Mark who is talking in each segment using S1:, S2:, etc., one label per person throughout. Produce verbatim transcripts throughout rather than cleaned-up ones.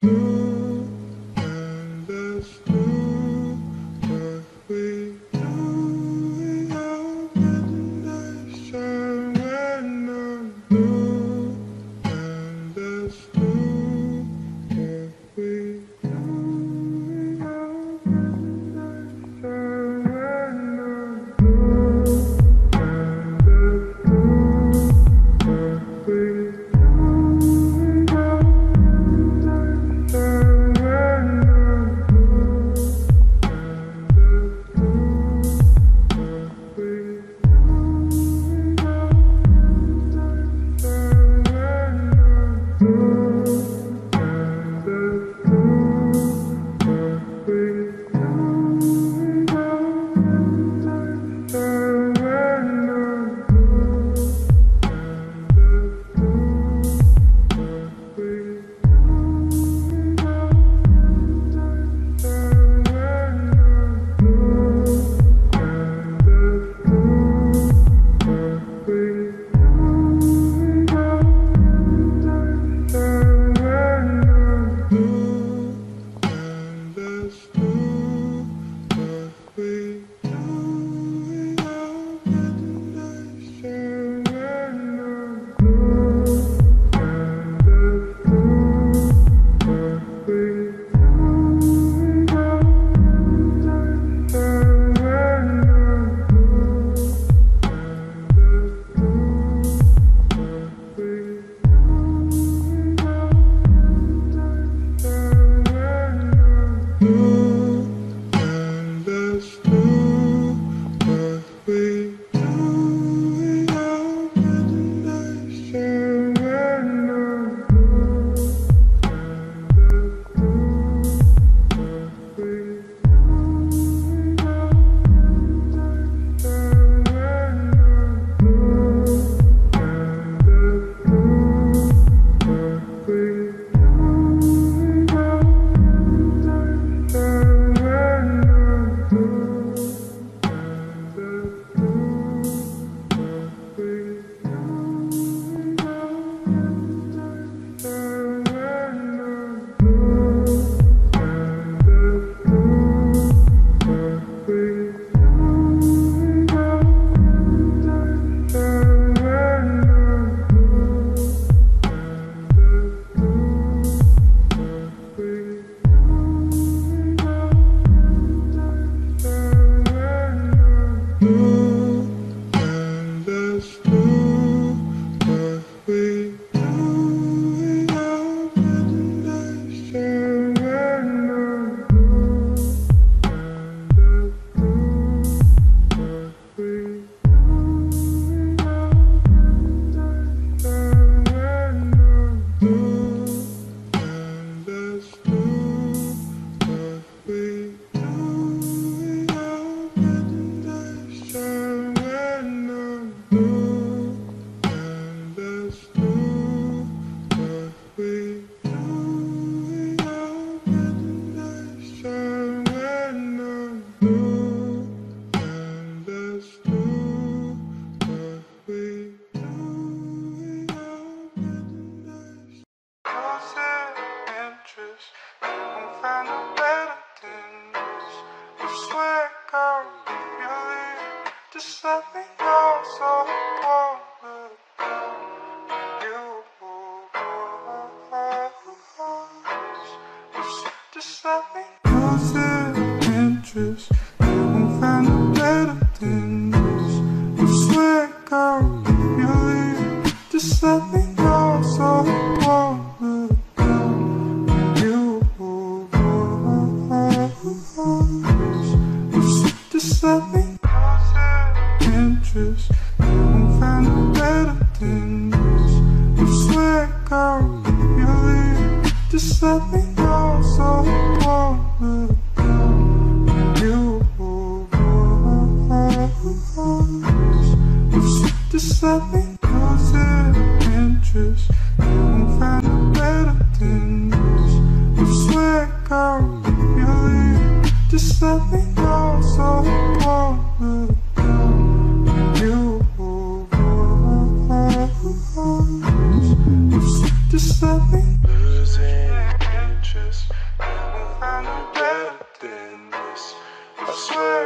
S1: Losing interest.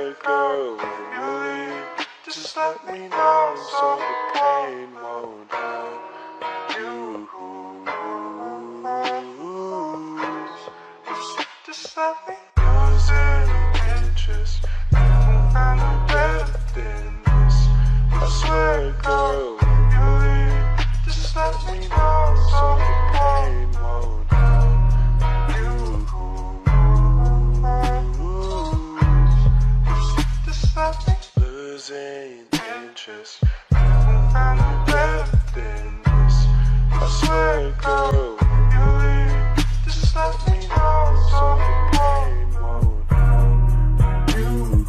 S1: swear, girl, when you leave, just let me know so the pain won't hurt you. Just let me losing interest. You won't find no better than this. I swear, girl, when you leave, just let me know so the pain won't hurt you. Just let me losing interest. You won't find no better than this. I swear, girl, when you leave, just let me know so the pain won't hurt you.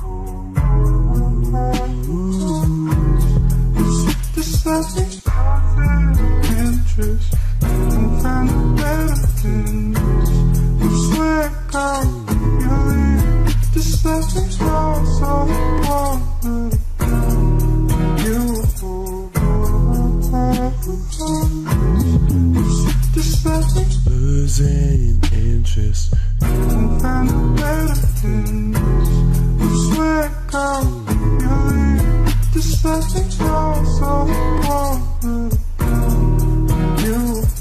S1: Just let me losing interest. You won't find no better than this. I swear, girl, when you leave, just let me know so the pain won't hurt you. Just let me losing interest. You won't find no better than this. I swear, girl, you leave. Just let me know so I won't hurt you.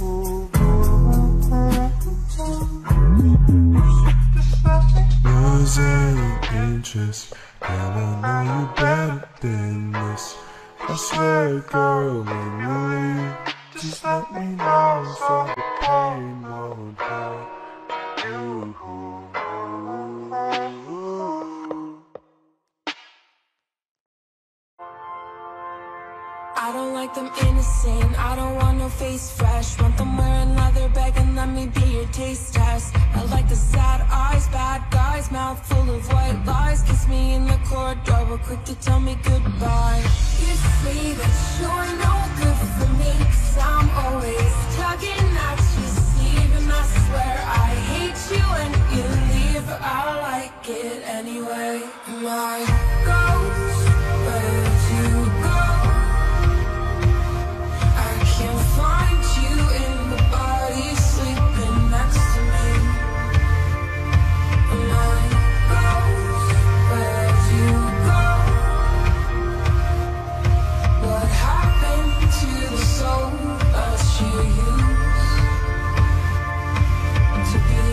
S1: Just let me losing interest. Girl, I know you better than this. I swear, girl, when you leave, just let me know so the pain won't hurt you.
S2: I don't like them innocent, I don't want no face fresh. Want them wearing leather bag and let me be your taste test. I like the sad eyes, bad guys, mouth full of white lies. Kiss me in the corridor, but quick to tell me goodbye. You say that you're no good for me, 'cause I'm always tugging at your sleeve. And I swear I hate you when you leave, but I like it anyway. My ghost, where'd you go? Find you in the body sleeping next to me. My ghost, where'd you go? What happened to the soul that you used to be?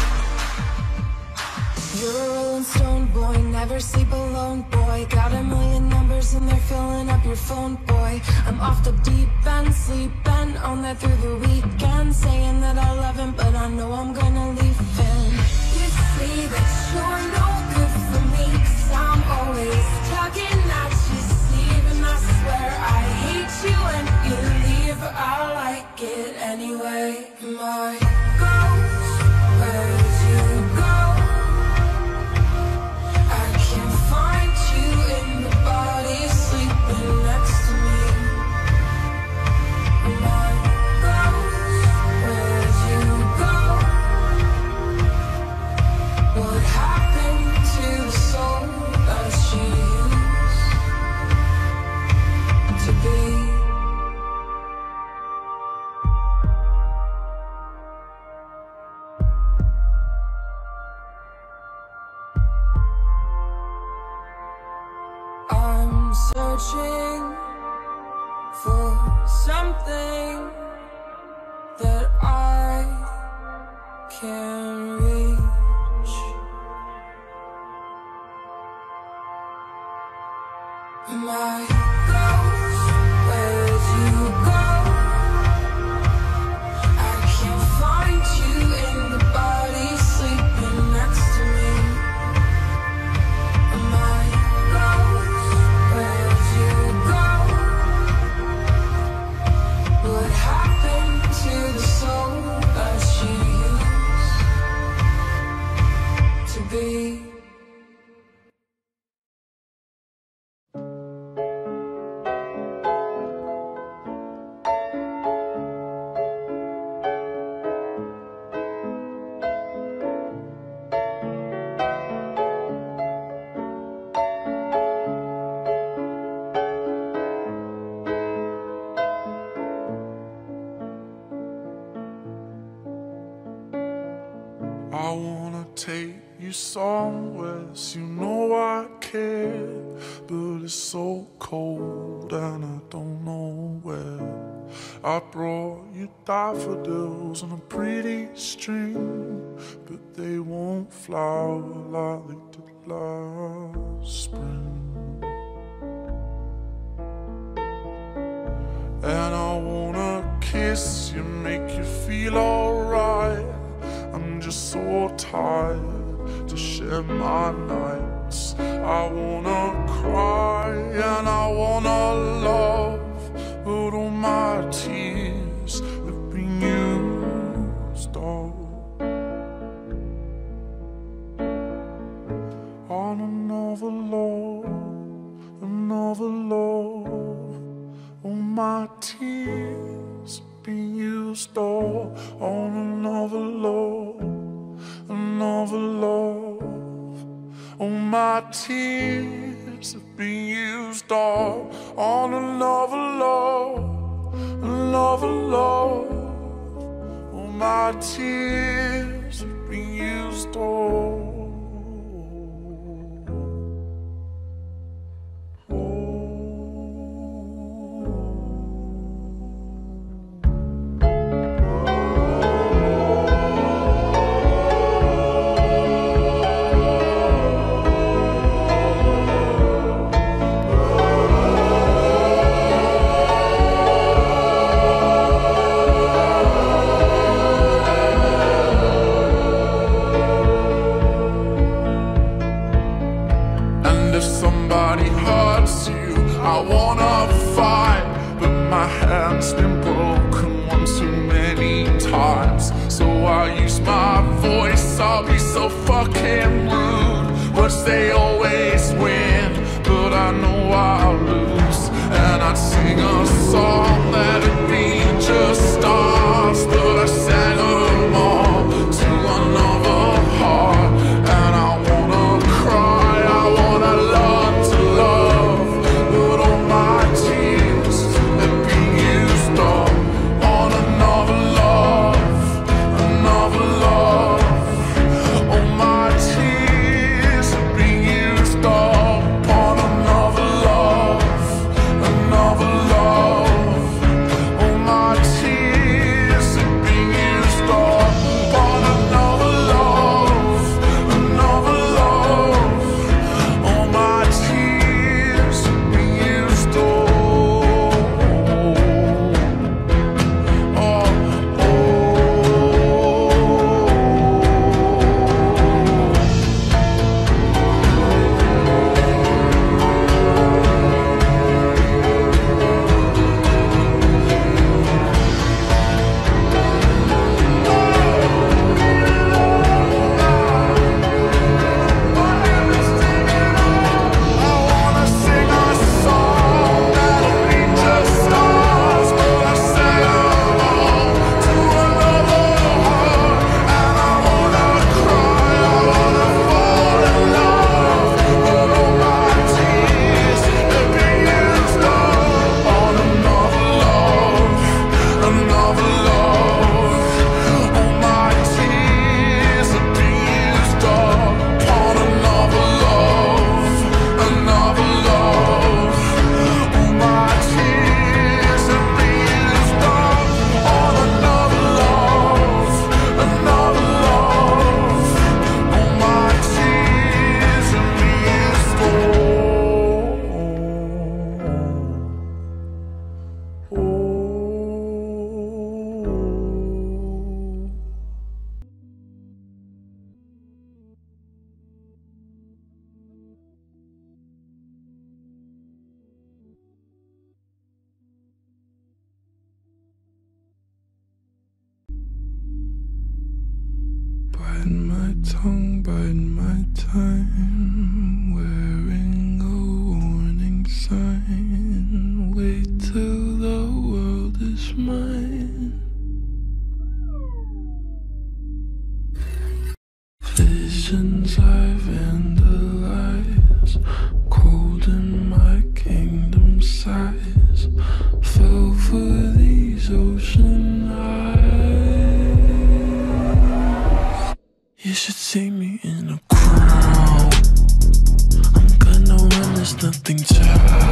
S2: You're a rolling stone boy, never sleep alone boy. Got a million numbers and they're filling up your phone boy. I'm off the deep end, sleeping on that through the weekend, saying that I love him, but I know I'm gonna leave him. You say that you're no good for me, 'cause I'm always tugging at your sleeve. And I swear I hate you when you leave, but I like it anyway. My ghost, where'd you go? I can't find you in the body sleeping next to me. My ghost, where'd you go? What happened to the soul that you used to be? I'm searching for something that I can reach. My ghost, where'd you go? I can't find you in the body sleeping next to me. My ghost, where'd you go? What happened to the soul that you used to be?
S1: I wanna take you somewhere, so you know I care. But it's so cold and I don't know where. I brought you daffodils on a pretty string, but they won't flower like they did last spring. And I wanna kiss you, make you feel alright. I'm just so tired to share my nights. I wanna cry and I wanna love, but all my tears have been used all on another love, another love. All my tears have been used all on another love, another love. All my tears have been used all on another love, another love. All my tears have been used all. If somebody hurts you, I wanna fight, but my hand's been broken one too many times. So I use my voice, I'll be so fucking rude. Words they always win, but I know I'll lose. And I'd sing a song that'd be just stars, but I sang them all to another heart. And I wanna cry, I wanna learn to love, but all my tears have been used up on another love, another love. All my tears have been used up on another love, another love. All my tears have been used up on another love, another love. All my tears have been used up. Oh, oh, oh. I wanna sing a song that'll be just stars, but I sang along to another heart. And I wanna cry, I wanna fall in love, but all my tears have been used up on another love, another love. All my tears have been used up on another love, another love. All my tears have been used up on another love, another love. All my tears have been used up. Oh. Bite my tongue, bite my time, wearing a warning sign. Wait till the world is mine. Visions I've vandalized, cold in my kingdom size. Fell for these ocean eyes. You should see me in a crowd. I'm gonna run, there's nothing to.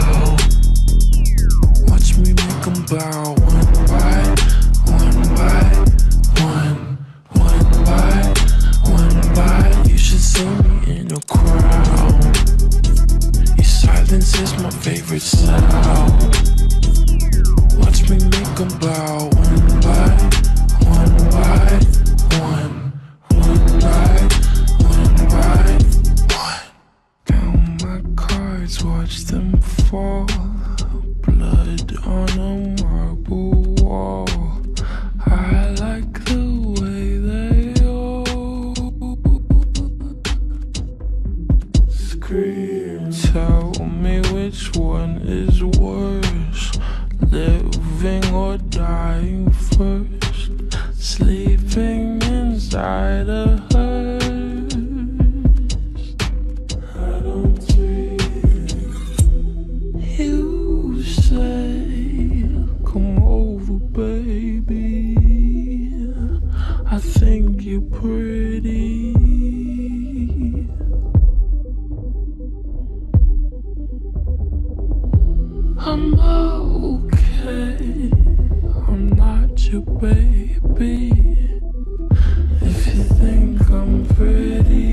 S1: Watch me make them bow one by one by one, one by one by. You should see me in a crowd. Your silence is my favorite sound. Watch me make them bow one by one by one, one by one by one. Count my cards, watch them fall. Blood on a marble wall. I like the way they all scream. Tell me which one is worse, living or dying first. Sleeping inside a hearse. I don't dream. You say, come over, baby. I think you're pretty. I'm okay. I'm not your baby. If you think I'm pretty,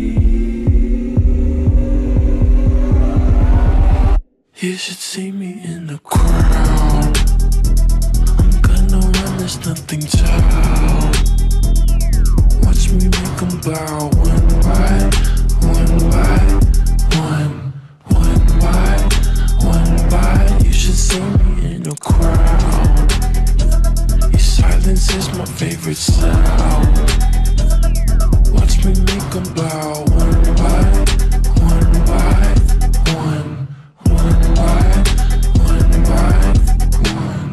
S1: you should see me in the crowd. I'm gonna run, there's nothing to. Watch me make them bow one by one by one, one by one by. You should see me in a crowd. Your silence is my favorite sound. Watch me make them bow one by one by one, one by one by one.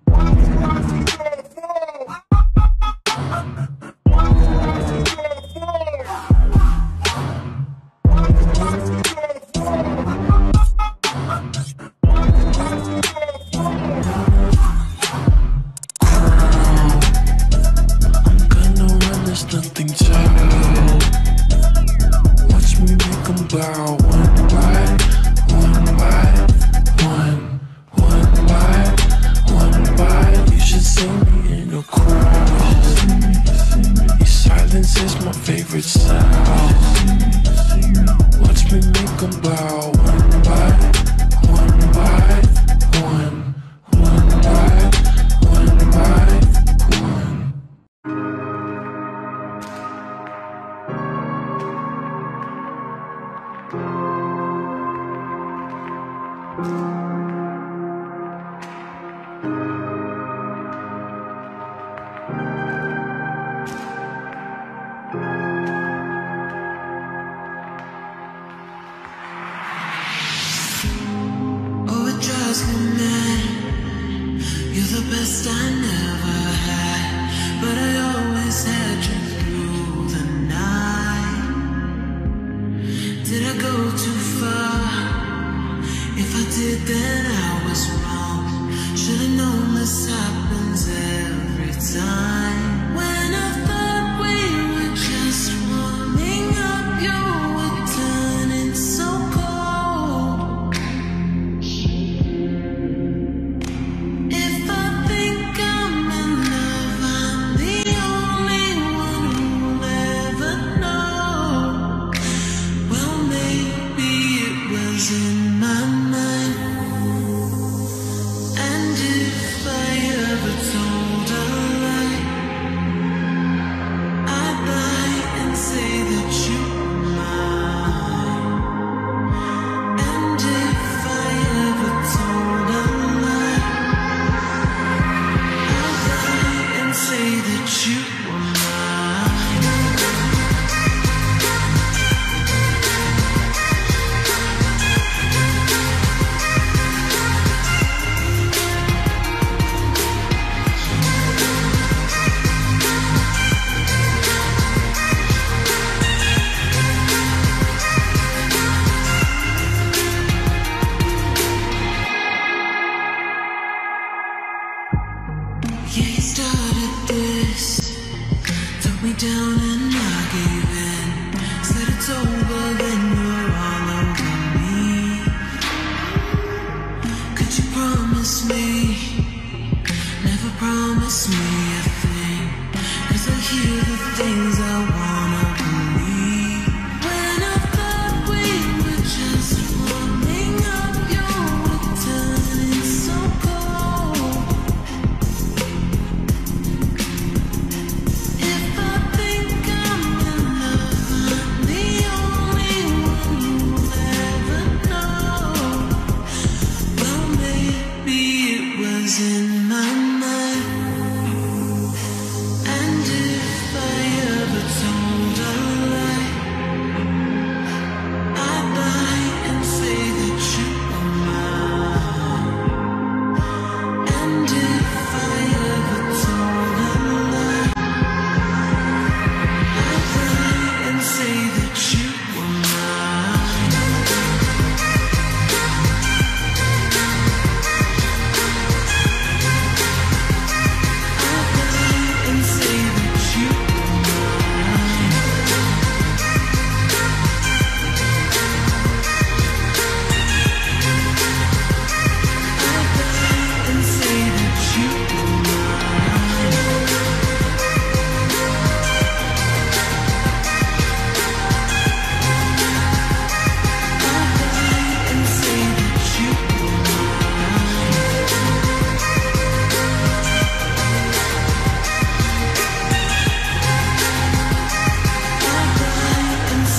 S1: Nothing to. Watch me make them bow one by one by one, one by one by. You should see me in a crowd. Your silence is my favorite sound. Watch me make them bow one by one by one, one by one by one.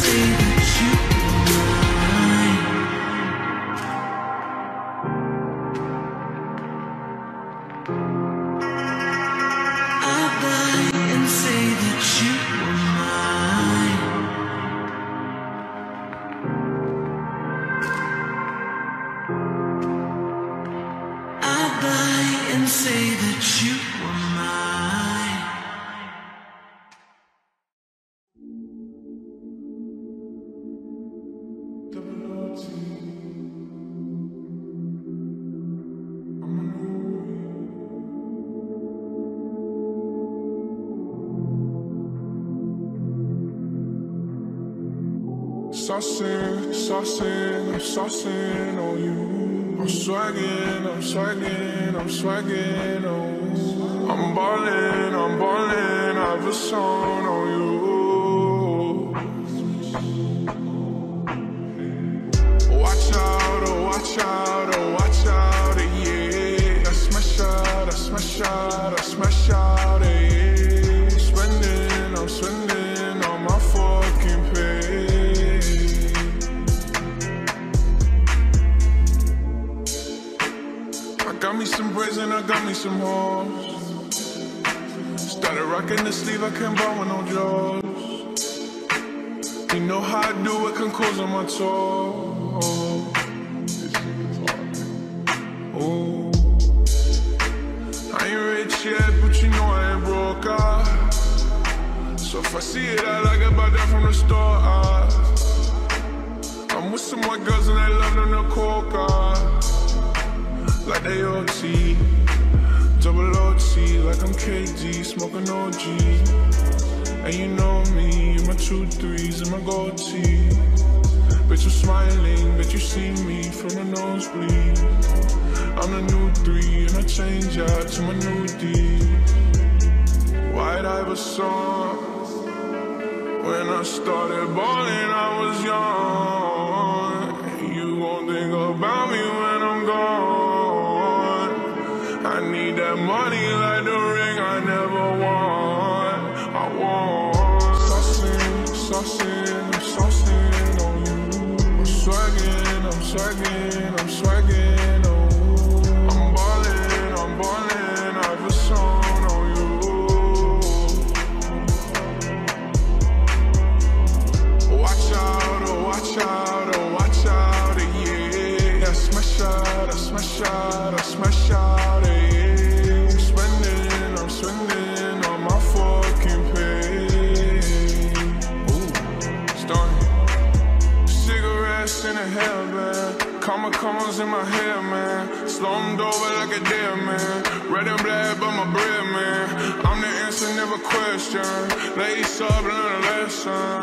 S2: say that you I'll lie and say that you were mine. I'll lie and say that you were mine.
S1: Saucing, saucing, I'm saucing on you. I'm swagging, I'm swagging, I'm swagging on you. I'm ballin', I'm ballin', I've a song on you. Watch out, oh watch out, oh watch out, yeah. I smash out, I smash out, I smash out, yeah. Spending, I'm spending on my fucking pay. Got me some braids and I got me some hoes. Started rocking the sleeve, I can't buy with no jaws. You know how I do it, can close on my toes. Ooh. I ain't rich yet, but you know I ain't broke, ah. So if I see it, I like it, buy that from the store, ah. I'm with some white girls and they love them to coca. Like they O T, double O T, like I'm K D, smoking O G. And you know me, my two threes and my gold tee. Bitch, I'm smiling, bet you see me from the nosebleed. I'm the new three, and I change out to my new D. White Iverson. When I started balling, I was young. You gon' think about me when I'm gone. I need that money like the ring I never won. I want saucing, saucing, I'm saucing on you. I'm swagging, I'm swagging, I'm swagging on you. I'm ballin', I'm ballin', I've a song on you. Watch out, oh watch out, oh watch out, yeah. I smash out, I smash out, I smash out. Comma, commas in my head, man. Slummed over like a dead man. Red and black, but my bread, man. I'm the answer, never question. Lace up, learn a lesson.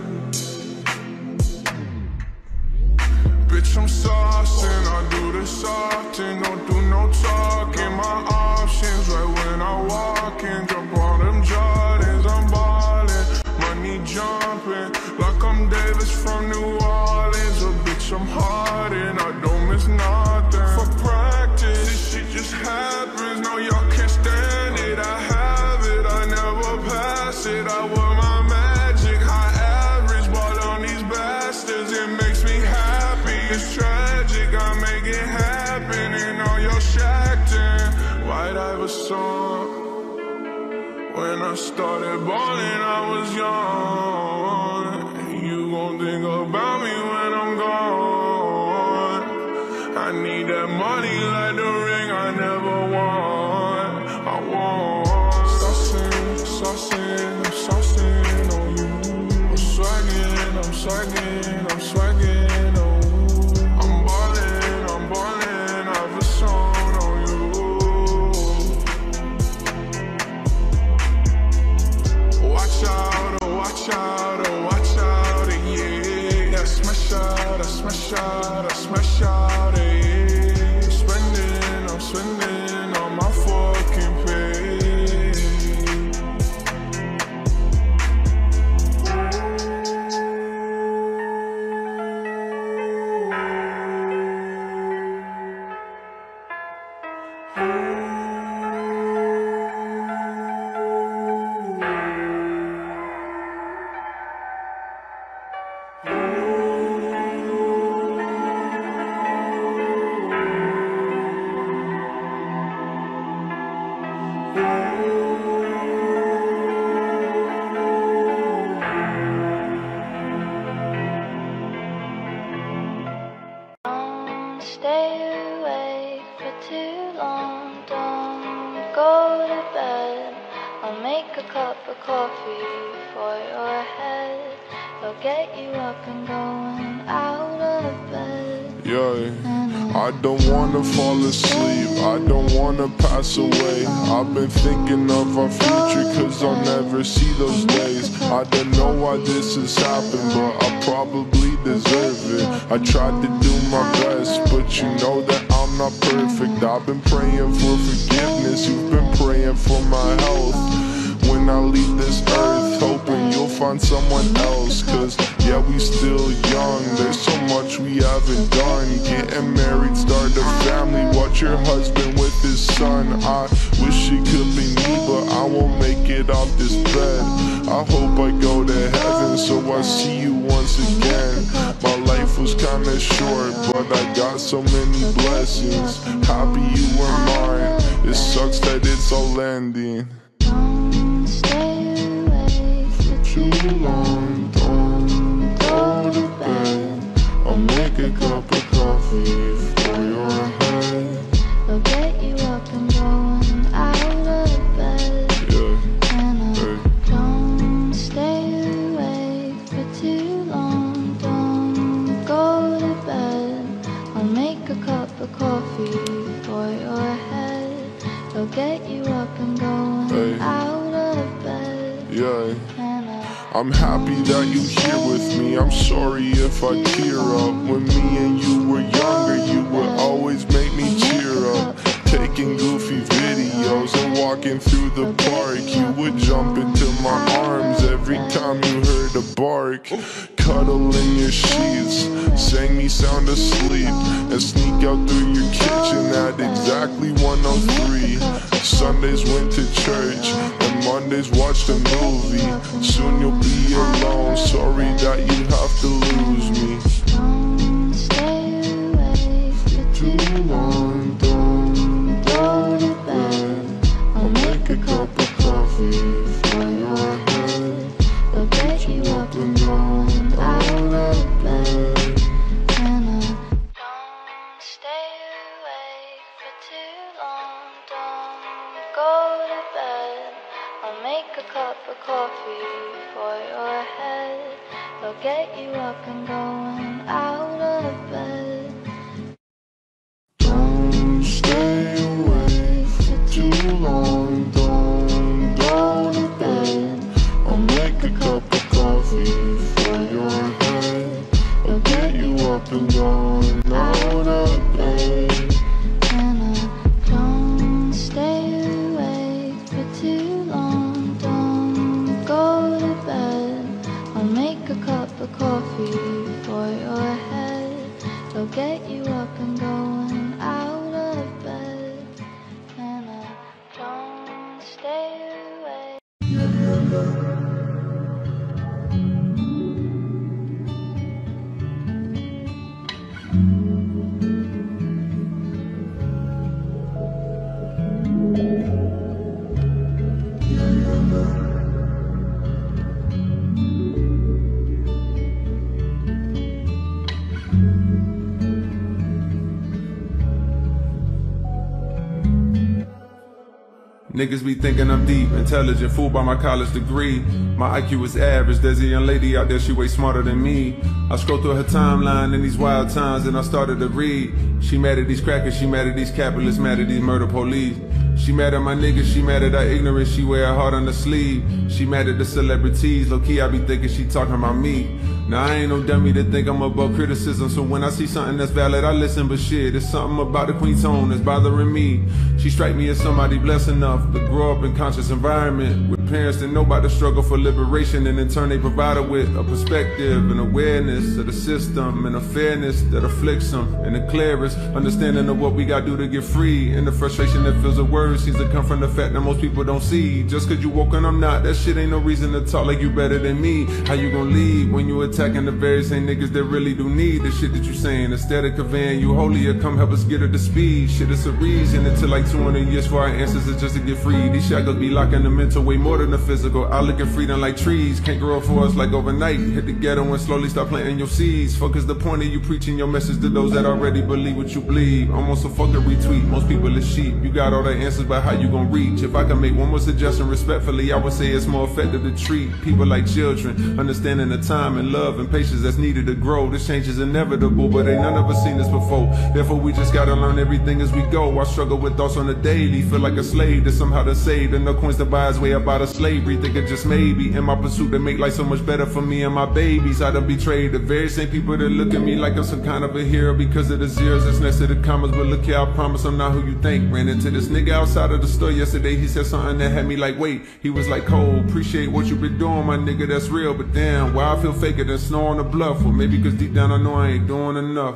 S1: Bitch, I'm saucing. I do this often. Don't do no talking. My options right when I walk in. Jump on them Jordans, I'm ballin'. Money jumping like I'm Davis from New Orleans. A bitch, I'm hard and I don't miss nothing. For practice, this shit just happens. No, y'all can't stand it. I have it, I never pass it. I wear my magic, high average. Ball on these bastards, it makes me happy. It's tragic, I make it happen. And all your shacking. White Iverson. When I started balling, I was young. You gon' think about me when I'm gone. I need that money like the ring I never won. I want saucing, saucing, I'm saucing on you. I'm swagging, I'm swagging, I'm swagging on you. I'm ballin', I'm ballin', I've a song on you. Watch out, oh watch out, oh watch out, yeah. I smash out, I smash out, I smash out, yeah. Spending, I'm spending on my fucking pay.
S3: stay awake for too long. Don't go to bed. I'll make a cup of coffee for your head. It'll get you up and going out of bed.
S1: Yeah, I don't wanna fall asleep, I don't wanna pass away. I've been thinking of our future, cause I'll never see those days. I don't know why this has happened, but I probably deserve it. I tried to do my best, but you know that I'm not perfect. I've been praying for forgiveness, you've been praying for my health. When I leave this earth, hoping you'll find someone else. Cause yeah, we still young, there's so much we haven't done. Getting married, start a family, watch your husband with his son. I wish it could be me, but I won't make it off this bed. I hope I go to heaven, so I see you once again. My life was kinda short, but I got so many blessings. Happy you were mine, it sucks that it's all ending. Too long, don't go to bed. I'll make a cup of coffee for your head.
S3: It'll get you up and going out of bed.
S1: Yeah.
S3: And I
S1: Hey.
S3: don't stay awake for too long. Don't go to bed. I'll make a cup of coffee for your head. It'll get you up and going
S1: Hey.
S3: out of bed.
S1: Yeah.
S3: And I
S1: I'm happy that you here with me. I'm sorry if I tear up. When me and you were younger, you would always make me cheer up. Taking goofy videos and walking through the park, you would jump into my arms every time you heard a bark. Cuddle in your sheets, sang me sound asleep, and sneak out through your kitchen at exactly one oh three. Sundays went to church, and Mondays watched a movie. Soon you'll be alone, sorry that you have to lose me.
S3: don't stay awake for
S1: Too
S3: too
S1: long, don't go to bed. I'll make a cup of coffee for your head.
S3: It'll get you up
S1: And going out of bed.
S3: and I don't stay awake for too long. Don't go to bed. I'll make a cup of coffee for your head. It'll get you up and going out of bed.
S1: Don't stay awake for too long, don't go to bed. I'll make a cup of coffee for your head. I'll get you up and going out of bed.
S3: And I don't stay awake for too long. Don't go to bed. I'll make a cup of coffee for your head. It'll get you up and going out of bed. And I don't stay awake.
S4: Niggas be thinking I'm deep, intelligent, fooled by my college degree. My I Q is average, there's a young lady out there, she way smarter than me. I scroll through her timeline in these wild times and I started to read. She mad at these crackers, she mad at these capitalists, mad at these murder police. She mad at my niggas, she mad at our ignorance, she wear her heart on the sleeve. She mad at the celebrities, low key I be thinking she talking about me. Now I ain't no dummy to think I'm above criticism, so when I see something that's valid I listen, but shit, it's something about the queen tone that's bothering me. She strike me as somebody blessed enough to grow up in conscious environment with parents that know about the struggle for liberation, and in turn they provide her with a perspective and awareness of the system and a fairness that afflicts them, and the clearest understanding of what we gotta do to get free, and the frustration that fills the words seems to come from the fact that most people don't see. Just cause you woke and I'm not, that shit ain't no reason to talk like you better than me. How you gonna leave when you attack attacking the very same niggas that really do need the shit that you saying. Instead of conveying you holier, come help us get her to speed. Shit, it's a reason. It took like two hundred years for our ancestors just to get free. These shackles be locking the mental way more than the physical. I look at freedom like trees, can't grow up for us like overnight. Hit the ghetto and slowly start planting your seeds. Focus the point of you preaching your message to those that already believe what you believe. Almost a fucking retweet, most people is sheep. You got all the answers, but how you gon' reach? If I can make one more suggestion respectfully, I would say it's more effective to treat people like children, understanding the time and love and patience that's needed to grow. This change is inevitable, but ain't none of us seen this before. Therefore we just gotta learn everything as we go. I struggle with thoughts on the daily, feel like a slave that's somehow to save, and no coins to buy his way up out of slavery. Think it just maybe in my pursuit to make life so much better for me and my babies. I done betrayed the very same people that look at me like I'm some kind of a hero because of the zeros that's next to the commas. But look here, I promise I'm not who you think. Ran into this nigga outside of the store yesterday. He said something that had me like, wait. He was like, Cole, appreciate what you been doing, my nigga, that's real. But damn, why I feel faker than snow on the bluff? Well, maybe cause deep down I know I ain't doing enough.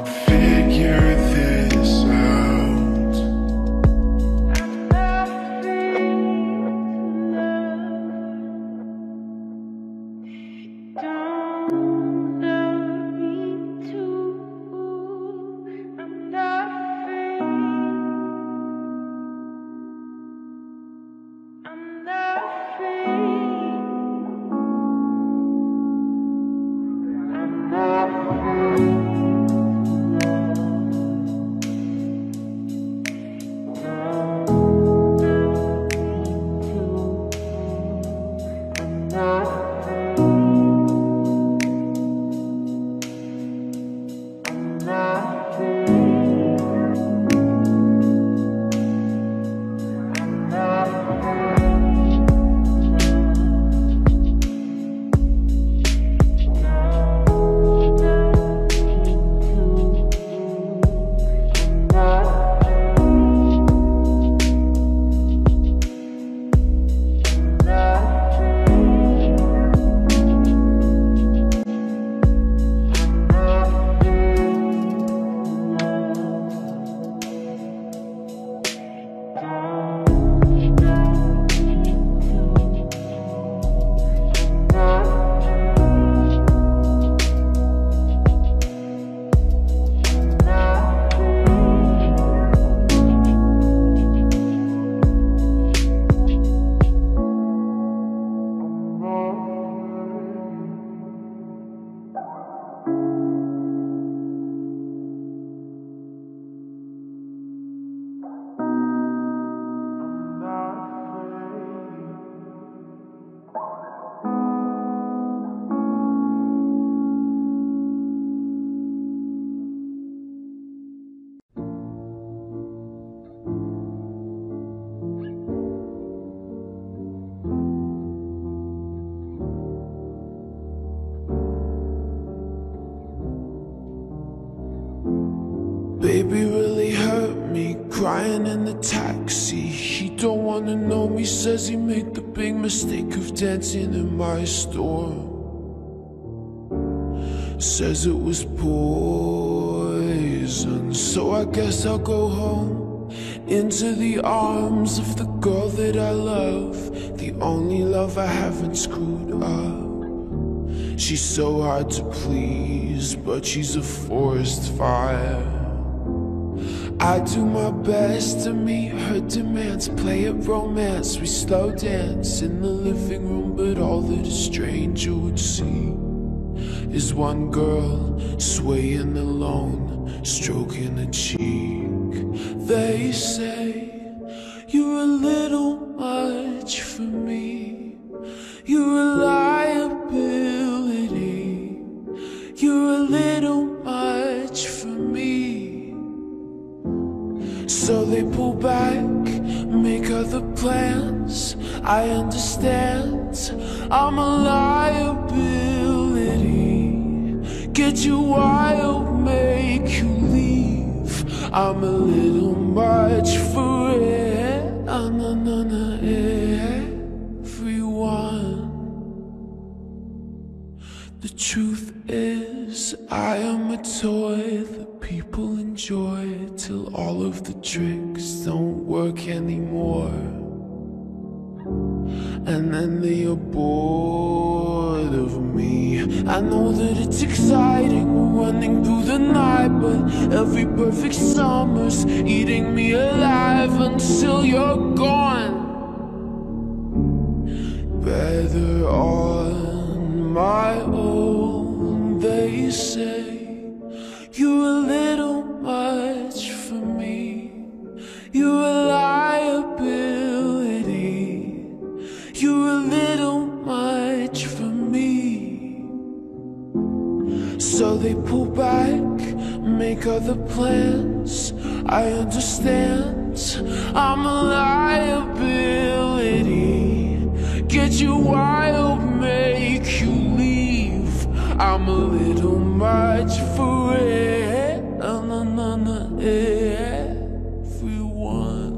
S3: Figure this out.
S1: Baby really hurt me, crying in the taxi. He don't wanna know me, says he made the big mistake of dancing in my store. Says it was poison, so I guess I'll go home, into the arms of the girl that I love, the only love I haven't screwed up. She's so hard to please, but she's a forest fire. I do my best to meet her demands, play at romance, we slow dance in the living room, but all that a stranger would see is one girl swaying alone, stroking a cheek. They say you're a little much for me, you're a liability, you're a little much for me. So they pull back, make other plans. I understand, I'm a liability, get you wild, make you leave. I'm a little much for it, uh, no, no, no, everyone. The truth is, I am a toy that people enjoy till all of the tricks don't work anymore. And then they are bored of me. I know that it's exciting running through the night, but every perfect summer's eating me alive until you're gone. Better on my own, they say. You're a little much for me, you're a liability, you're a little much for me. So they pull back, make other plans. I understand, I'm a liability, get you wild, make you leave. I'm a little much for it, uh, no, no, no, everyone.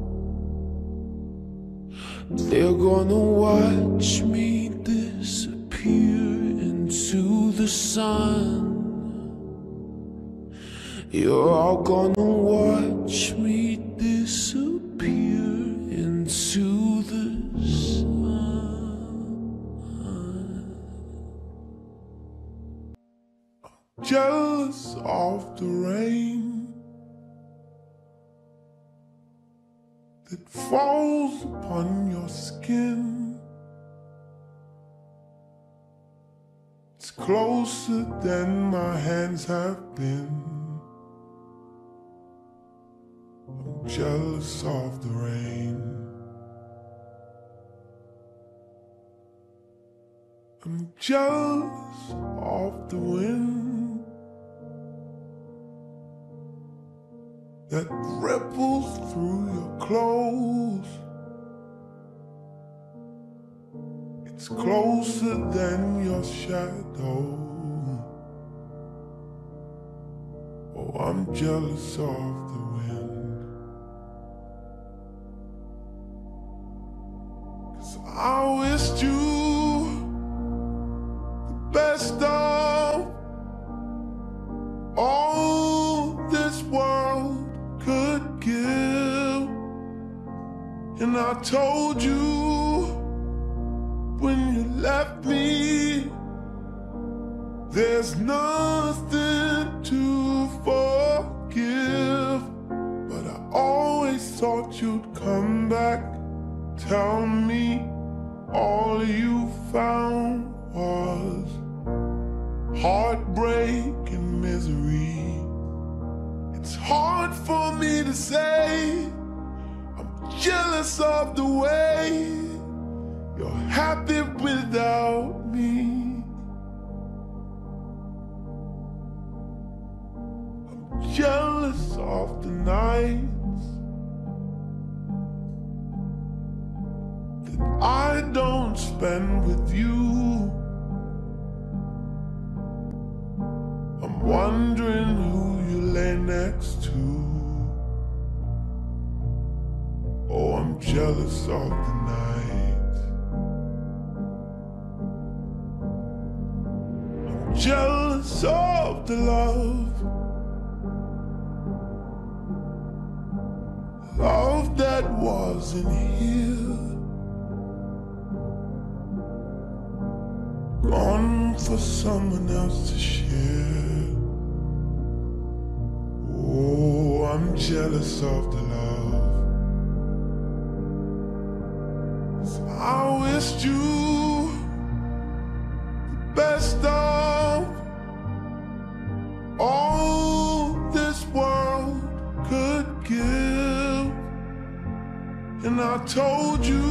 S1: They're gonna watch me disappear into the sun. You're all gonna watch me disappear into the sun. Jealous of the rain that falls upon your skin. It's closer than my hands have been. I'm jealous of the rain. I'm jealous of the wind that ripples through your clothes. It's closer than your shadow. Oh, I'm jealous of the wind, 'cause I wished you the best of all this world could give. And I told you when you left me, there's nothing to forgive. But I always thought you'd come back, tell me all you found was heartbreak and misery. It's hard for me to say, I'm jealous of the way you're happy without me. I'm jealous of the nights that I don't spend with you. I'm wondering who you lay next to. jealous of the night. I'm jealous of the love, love that wasn't here, gone for someone else to share. Oh, I'm jealous of the love. I wished you the best of all this world could give, and I told you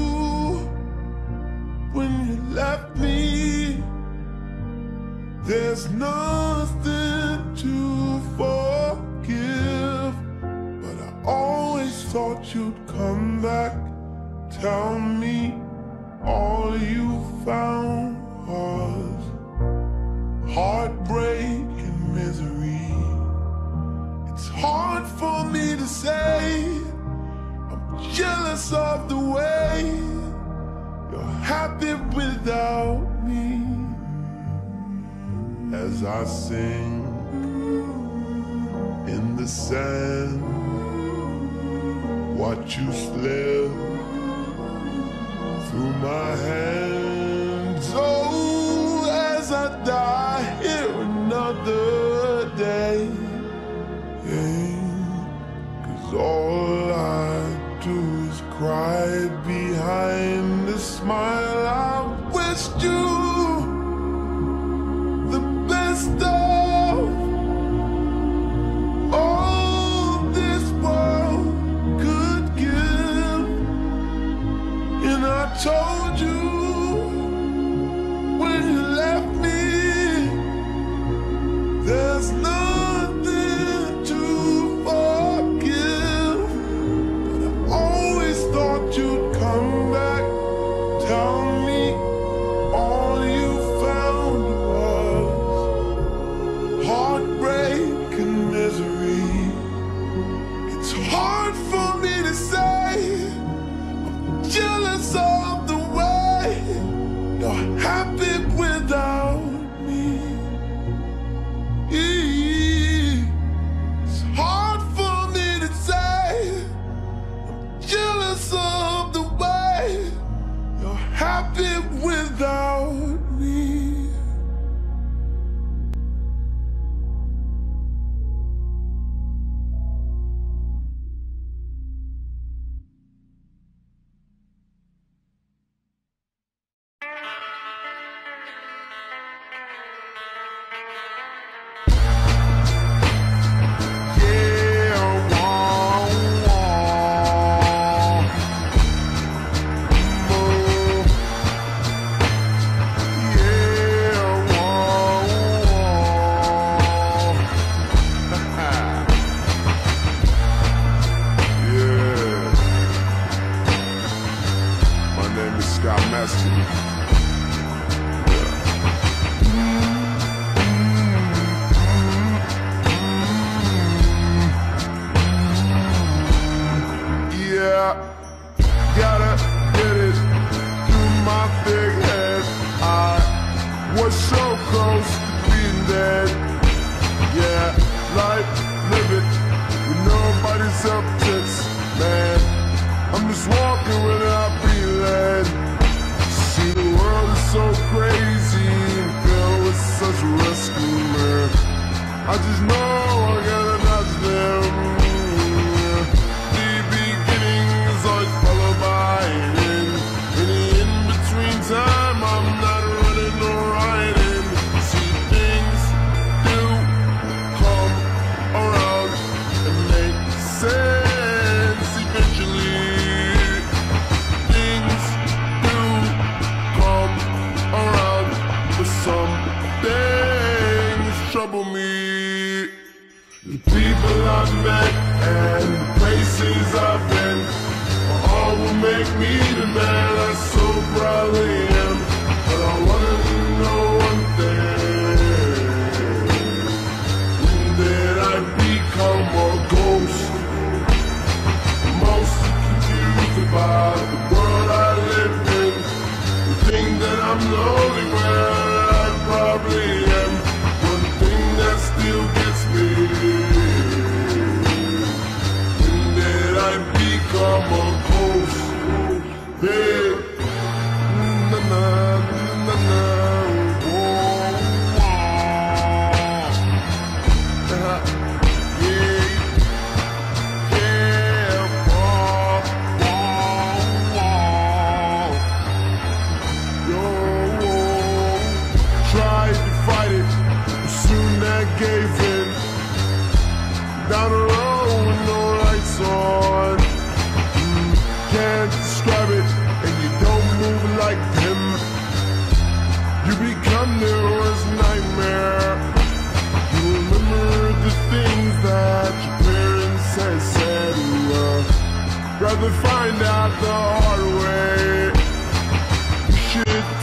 S1: when you left me, there's nothing to forgive. But I always thought you'd come back, tell me all you found was heartbreak and misery. It's hard for me to say I'm jealous of the way you're happy without me. As I sing in the sand, watch you slip through my hands. Oh, as I die here another day, yeah, 'cause all I do is cry behind a smile. I wished you the best of all this world could give, and I told you when you left me, there's nothing to forgive. But I always thought you'd come back, tell me all you found was heartbreak and misery. It's hard for me to say I'm jealous of the way you're happy without me. It's hard for me to say I'm jealous of the way you're happy without me. Gotta get it through my big head. I was so close to being dead. Yeah, life, live it with nobody's help, just man. I'm just walking without being led. See, the world is so crazy and filled with such risk rumor. I just know I gotta dodge them. Time I'm not running or riding. See, things do come around and make sense eventually. Things do come around, but some things trouble me.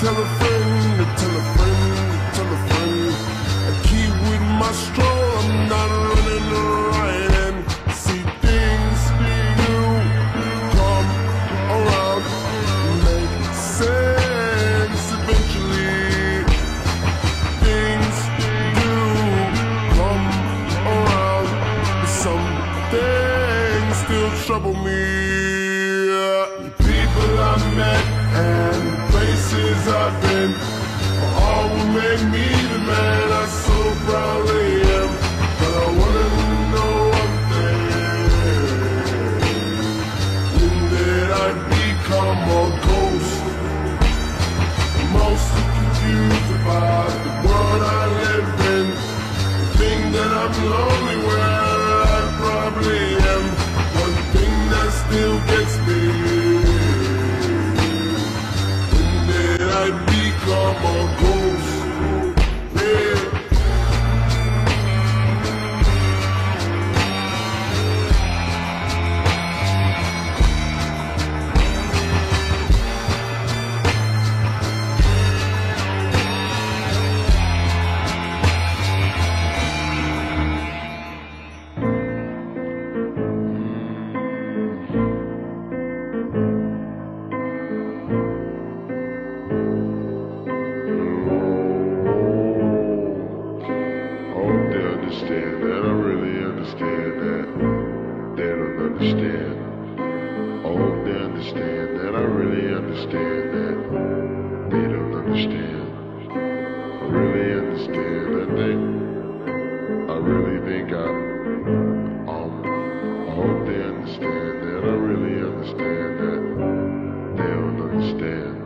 S1: tell a friend, to tell a friend, to tell a friend. I keep with my stroll, I'm not running right, and see things do come around, make sense eventually. Things do come around, but some things still trouble me. People I've met and places I've been, all will make me the man I so proudly am. But I wanna know one thing: when did I become a ghost? Mostly confused about the world I live in. The thing that I'm lonely where I probably am. One thing that still gets me: when did I become a ghost? Yeah. Understand that, I really understand that. They don't understand. I hope they understand that, I really understand that. They don't understand. I really understand that they, I really think I, um, I hope they understand that, I really understand that. They don't understand.